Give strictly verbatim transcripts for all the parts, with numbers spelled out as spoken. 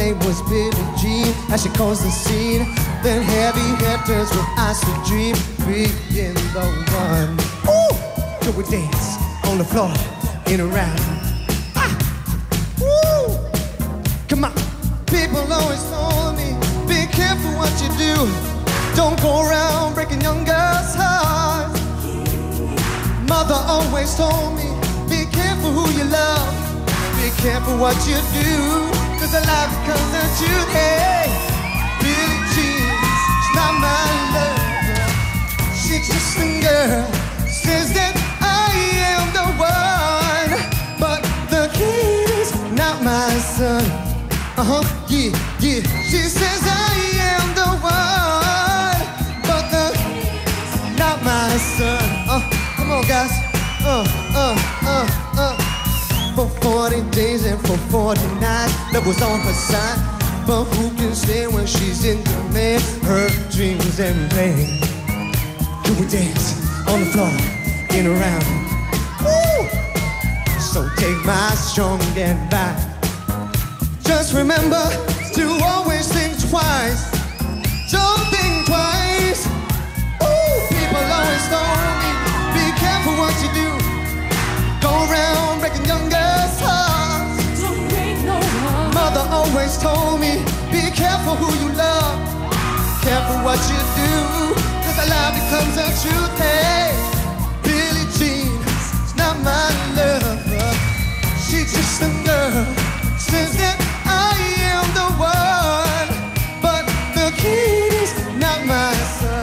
name was Billie Jean, as she caused the scene. Then heavy hitters with eyes to dream, being the one. Ooh, could we dance on the floor, in and around? Ah, woo, come on. People always told me, be careful what you do. Don't go around breaking young girls' hearts. Mother always told me, be careful who you love. Be careful what you do, cause a life comes at you. Hey, Billie Jean, she's not my lover. She's just a girl, says that I am the one. But the kid is not my son. Uh-huh, yeah, yeah. She says I am the one. But the kid is not my son. Uh, come on guys. Uh, uh, uh, uh. For forty days and for forty nights, love was on her side. But who can say when she's in demand? Her dreams and pain. Can we dance on the floor, in and around? Woo! So take my strong advice. Just remember to always think twice. Don't think twice. Ooh, people always told me, be careful what you do. Go around breaking young girls' hearts. Don't break no heart. Mother always told me, be careful who you love. Careful what you do, cause a lie becomes a truth. Hey, Billie Jean, she's not my lover. She's just a girl, says that I am the one. But the kid is not my son.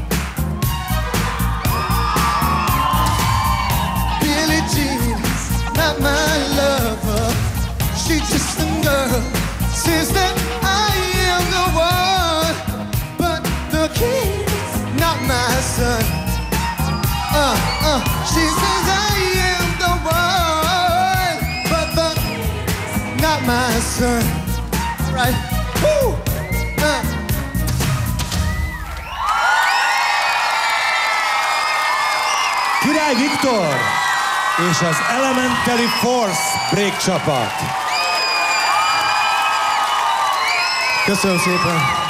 Billie Jean, not my lover. She's just a girl, says that I am the one. But the kid is not my son. Uh, uh, she says I am the one. But the not my son. All right. Woo! Uh. Király Viktor és az Elementary Force Break csapat. Köszönöm szépen.